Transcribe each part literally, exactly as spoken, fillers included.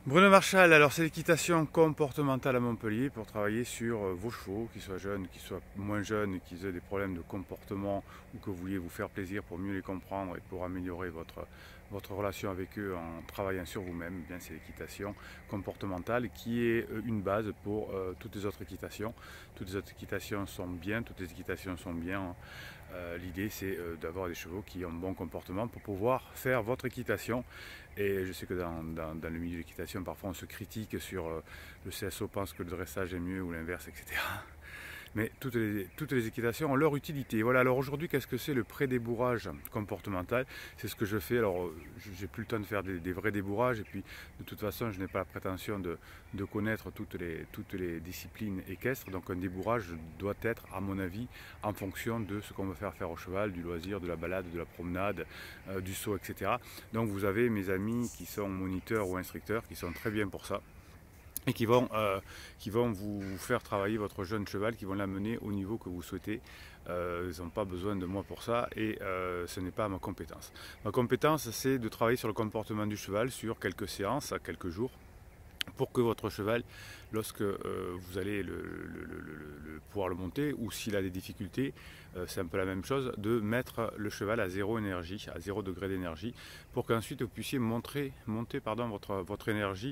Bruno Marchal, alors c'est l'équitation comportementale à Montpellier pour travailler sur euh, vos chevaux, qu'ils soient jeunes, qu'ils soient moins jeunes, qu'ils aient des problèmes de comportement ou que vous vouliez vous faire plaisir pour mieux les comprendre et pour améliorer votre, votre relation avec eux en travaillant sur vous-même. Eh bien, c'est l'équitation comportementale qui est euh, une base pour euh, toutes les autres équitations. Toutes les autres équitations sont bien, toutes les équitations sont bien. Euh, L'idée c'est euh, d'avoir des chevaux qui ont un bon comportement pour pouvoir faire votre équitation. Et je sais que dans, dans, dans le milieu de l'équitation, parfois on se critique sur euh, le C S O pense que le dressage est mieux ou l'inverse, et cetera. Mais toutes les, toutes les équitations ont leur utilité. Voilà, alors aujourd'hui, qu'est-ce que c'est le pré-débourrage comportemental? C'est ce que je fais. Alors, j'ai plus le temps de faire des, des vrais débourrages, et puis de toute façon, je n'ai pas la prétention de, de connaître toutes les, toutes les disciplines équestres. Donc, un débourrage doit être, à mon avis, en fonction de ce qu'on veut faire faire au cheval, du loisir, de la balade, de la promenade, euh, du saut, et cetera. Donc, vous avez mes amis qui sont moniteurs ou instructeurs qui sont très bien pour ça, et qui vont, euh, qui vont vous faire travailler votre jeune cheval, qui vont l'amener au niveau que vous souhaitez. Euh, ils n'ont pas besoin de moi pour ça, et euh, ce n'est pas ma compétence. Ma compétence, c'est de travailler sur le comportement du cheval sur quelques séances, à quelques jours, pour que votre cheval, lorsque euh, vous allez le, le, le, le, pouvoir le monter, ou s'il a des difficultés, euh, c'est un peu la même chose, de mettre le cheval à zéro énergie, à zéro degré d'énergie, pour qu'ensuite vous puissiez montrer, monter pardon, votre, votre énergie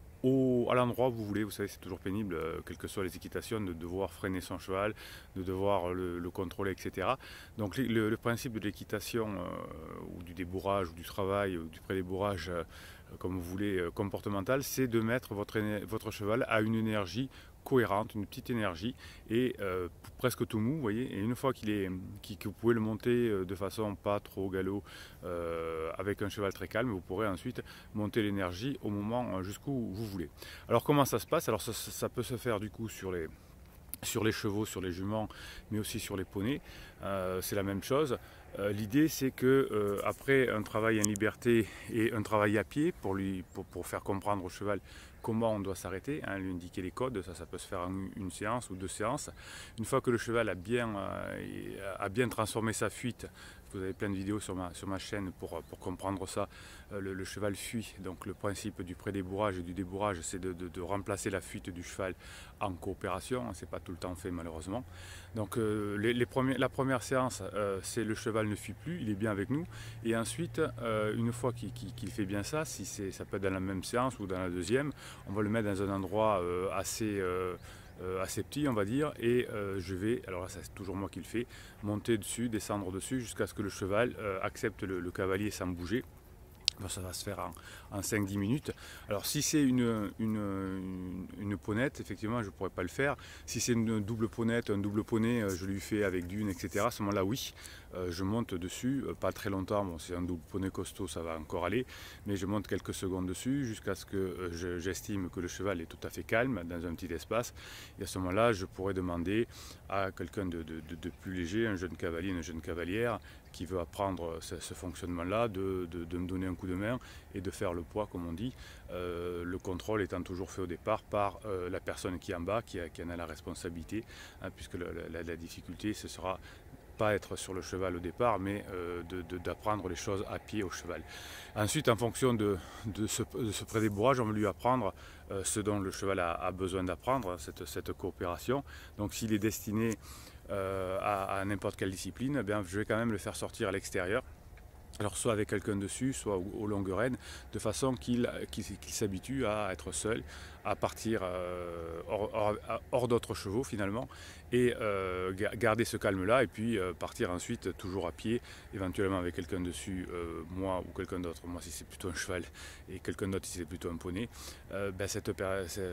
Au, à l'endroit où vous voulez. Vous savez, c'est toujours pénible, euh, quelles que soient les équitations, de devoir freiner son cheval, de devoir le, le contrôler, et cetera. Donc le, le principe de l'équitation, euh, ou du débourrage, ou du travail, ou du pré-débourrage, euh, comme vous voulez, euh, comportemental, c'est de mettre votre, votre cheval à une énergie cohérente, une petite énergie, et euh, presque tout mou, vous voyez, et une fois qu'il est, qu que vous pouvez le monter de façon pas trop galop, euh, avec un cheval très calme, vous pourrez ensuite monter l'énergie au moment jusqu'où vous voulez. Alors comment ça se passe? Alors ça, ça peut se faire du coup sur les sur les chevaux, sur les juments, mais aussi sur les poneys, euh, c'est la même chose. Euh, L'idée c'est que euh, après un travail en liberté et un travail à pied pour, lui, pour, pour faire comprendre au cheval comment on doit s'arrêter, hein, lui indiquer les codes, ça, ça peut se faire en une séance ou deux séances. Une fois que le cheval a bien, euh, a bien transformé sa fuite, vous avez plein de vidéos sur ma, sur ma chaîne pour, pour comprendre ça, euh, le, le cheval fuit, donc le principe du pré-débourrage et du débourrage, c'est de, de, de remplacer la fuite du cheval en coopération, c'est pas tout le temps fait malheureusement. Donc euh, les, les premiers, la première séance, euh, c'est le cheval ne fuit plus, il est bien avec nous, et ensuite, euh, une fois qu'il qu'il, qu'il fait bien ça, si ça peut être dans la même séance ou dans la deuxième, on va le mettre dans un endroit euh, assez, euh, euh, assez petit, on va dire, et euh, je vais, alors là c'est toujours moi qui le fais, monter dessus, descendre dessus, jusqu'à ce que le cheval euh, accepte le, le cavalier sans bouger. Alors ça va se faire en, en cinq dix minutes. Alors si c'est une, une, une, une ponette, effectivement je ne pourrais pas le faire. Si c'est une double ponette, un double poney, je lui fais avec dune, et cetera. À ce moment-là, oui, euh, je monte dessus, euh, pas très longtemps. Bon, c'est un double poney costaud, ça va encore aller, mais je monte quelques secondes dessus jusqu'à ce que euh, j'estime que le cheval est tout à fait calme dans un petit espace. Et à ce moment-là, je pourrais demander à quelqu'un de, de, de, de plus léger, un jeune cavalier, une jeune cavalière, qui veut apprendre ce, ce fonctionnement-là, de, de, de me donner un coup de main et de faire le poids, comme on dit. Euh, le contrôle étant toujours fait au départ par euh, la personne qui est en bas, qui, a, qui en a la responsabilité, hein, puisque la, la, la difficulté, ce sera pas être sur le cheval au départ, mais euh, d'apprendre les choses à pied au cheval. Ensuite, en fonction de, de ce, de ce pré-débourrage, on va lui apprendre euh, ce dont le cheval a, a besoin d'apprendre, cette, cette coopération. Donc s'il est destiné euh, à, à n'importe quelle discipline, eh bien, je vais quand même le faire sortir à l'extérieur. Alors soit avec quelqu'un dessus, soit aux longues rênes, de façon qu'il qu'il, qu'il s'habitue à être seul, à partir euh, hors, hors, hors d'autres chevaux finalement, et euh, garder ce calme-là, et puis euh, partir ensuite toujours à pied, éventuellement avec quelqu'un dessus, euh, moi ou quelqu'un d'autre, moi si c'est plutôt un cheval, et quelqu'un d'autre si c'est plutôt un poney, euh, ben cette, on,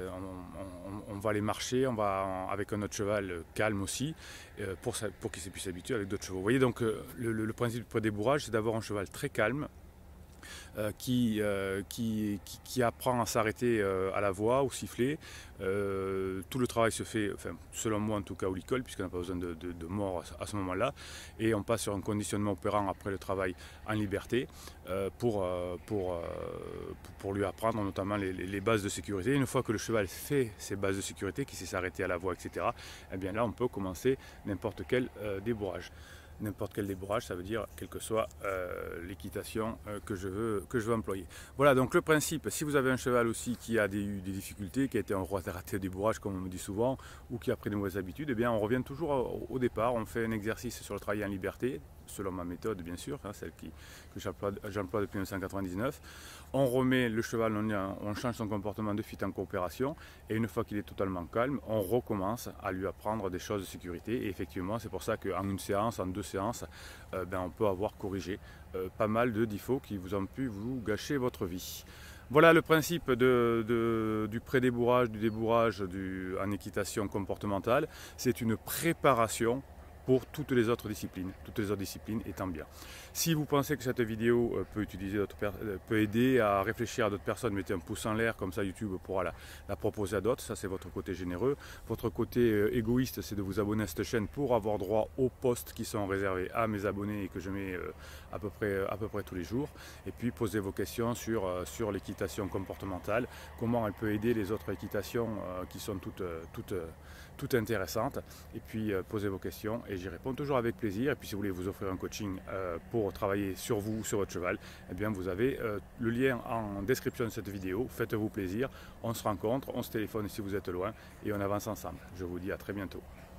on, on va aller marcher, on va avec un autre cheval calme aussi, euh, pour, pour qu'il puisse s'habituer avec d'autres chevaux. Vous voyez donc euh, le, le, le principe du pré-débourrage, c'est d'avoir un cheval très calme, Euh, qui, euh, qui, qui, qui apprend à s'arrêter euh, à la voix, au sifflet. Euh, tout le travail se fait, enfin, selon moi en tout cas, au licol, puisqu'on n'a pas besoin de, de, de mort à ce moment-là. Et on passe sur un conditionnement opérant après le travail en liberté euh, pour, euh, pour, euh, pour lui apprendre notamment les, les bases de sécurité. Une fois que le cheval fait ses bases de sécurité, qu'il sait s'arrêter à la voix, et cetera, eh bien là on peut commencer n'importe quel euh, débourrage. n'importe quel débourrage, ça veut dire quelle que soit euh, l'équitation euh, que, je veux, que je veux employer. Voilà, donc le principe, si vous avez un cheval aussi qui a des, eu des difficultés, qui a été en raté au débourrage comme on me dit souvent, ou qui a pris de mauvaises habitudes, eh bien on revient toujours au, au départ, on fait un exercice sur le travail en liberté, selon ma méthode bien sûr, hein, celle qui, que j'emploie depuis mille neuf cent quatre-vingt-dix-neuf. On remet le cheval, on, on change son comportement de suite en coopération, et une fois qu'il est totalement calme, on recommence à lui apprendre des choses de sécurité. Et effectivement, c'est pour ça qu'en une séance, en deux séances, euh, ben, on peut avoir corrigé euh, pas mal de défauts qui vous ont pu vous gâcher votre vie. Voilà le principe de, de, du pré-débourrage, du débourrage du, en équitation comportementale. C'est une préparation pour toutes les autres disciplines, toutes les autres disciplines étant bien. Si vous pensez que cette vidéo peut, utiliser peut aider à réfléchir à d'autres personnes, mettez un pouce en l'air, comme ça YouTube pourra la, la proposer à d'autres, ça c'est votre côté généreux. Votre côté égoïste, c'est de vous abonner à cette chaîne pour avoir droit aux posts qui sont réservés à mes abonnés et que je mets à peu près, à peu près tous les jours. Et puis posez vos questions sur, sur l'équitation comportementale, comment elle peut aider les autres équitations qui sont toutes, toutes, toutes intéressantes. Et puis posez vos questions et j'y réponds toujours avec plaisir. Et puis si vous voulez vous offrir un coaching euh, pour travailler sur vous, sur votre cheval, eh bien vous avez euh, le lien en description de cette vidéo. Faites-vous plaisir, on se rencontre, on se téléphone si vous êtes loin et on avance ensemble. Je vous dis à très bientôt.